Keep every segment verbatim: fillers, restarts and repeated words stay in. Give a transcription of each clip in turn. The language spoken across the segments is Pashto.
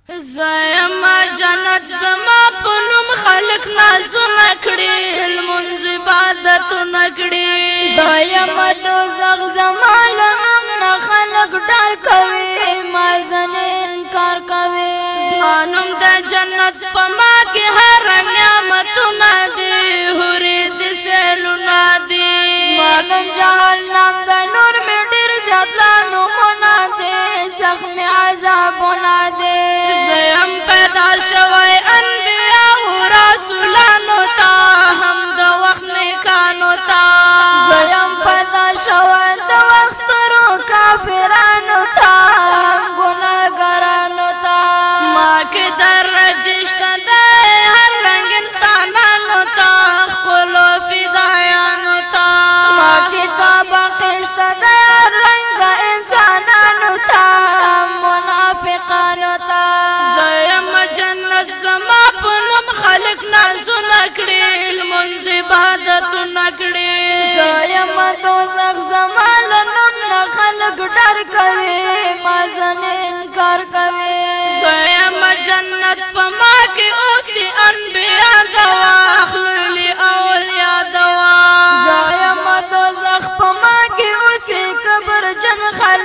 زایم جنت زما پنوم خلق نازونه کړي لمونځ عبادتونه کړي زایم دوزخ زما لنوم نه خلق ډار کوي ما ځنې انکار کوي زمانم د جنت په ما کې هر نعمتونه دي حورې د سیلونه دي زمانم جهنم د نور مې ډېر زیات لعنتونه دي سخت مې عذابونه دي زیم پیدا شوی انبیاء و رسولانو تا هم د وخت نیکانو تا زیم پیدا شوی د وخت ترو کافرانو تا هم ګناهګارانو تا ما کې درجشت دی هر رنګ انسانانو تا خپلو فدایانو تا ما کتاب قشت دی هر رنګ انسانانو تا منافقانو تا زیم جنت زما پنوم خلق نازونه کړي لمونځ عبادتونه کړي زیم دوزخ زما لنوم نه خلق ډار کوي ما ځنې انکار کوي زیم جنت په ما کې اوسي انبیا دوا اخلي اولیا دوا زیم دوزخ په ما کې اوسي کبر جن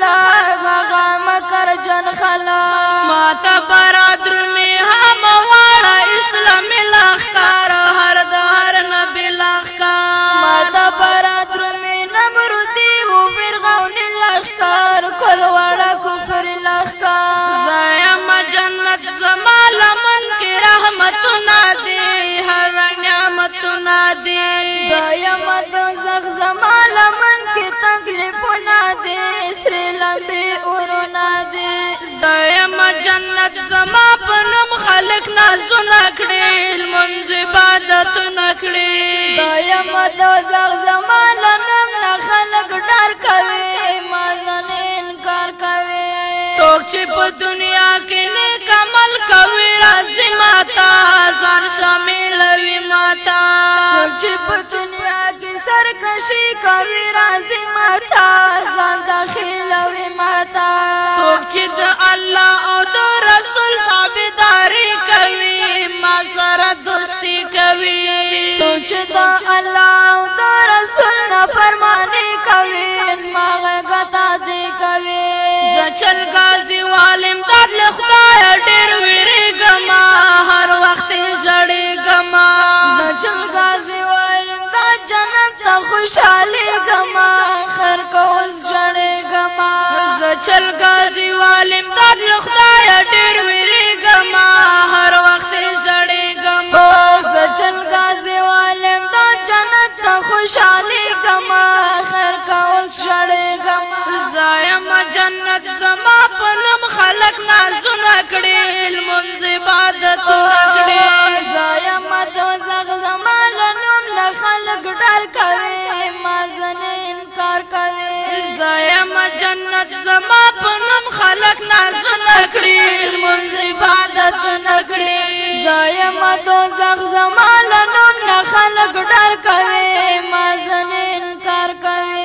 خلق هغه مکر جن خلق ما ته برادر می هم واړه اسلامي لښکر هر د هر نبي لښکر ما ته برادر می نمرودي و فرعون لښکر کل وړه کفر لښکر زیم جنت زما لمن کې رحمتونه دي هر نعمتونه دي زیم دوزخ زما لمن کې تکلیفونه دي سرې لمبې اورونه دي زیم جنت زما پنوم خلق نازونه کړي لمونځ عبادتونه کړي زیم دوزخ زما لنوم نه خلق ډار کوي ما ځنې انکار کوي څوک چې په دنیا کې نیک عمل کوي راځي ماته ځان شاملوي ماته څوک چې په دنیا کې سرکشي کوي راځي ماته ځان داخلوي ماته څوک چې د الله او د رسول تابعداري کوي ما سره دوستي کوي څوک چې د الله او د رسول نافرماني کوي زما غږ دې کوي زه چل غازي والم داد له خدایه ډېر وېرېږم هر وخت یې ژړېږم زه چل غازي وایم دا جنت ته خوشحالېږم خیر کول ژړېږم زه چل غازي والم داد له خدایه ډېر وېرېږم هر وخت یې ژړېږم زه چل غازي وایم دا جنت ته خوشحالېږم خیر کول ژړېږم زایم جنت زما په نوم خلق نازونه کړي لمونځ عبادتونه کړي زایم دوزخ زما لنوم له خلق ډار کوي ما ځنې انکار کوي زایم جنت زما په نوم خلق نازونه کړي لمونځ عبادتونه کړي زایم دوزخ زما لنوم له خلق ډار کوي ما ځنې انکار کوي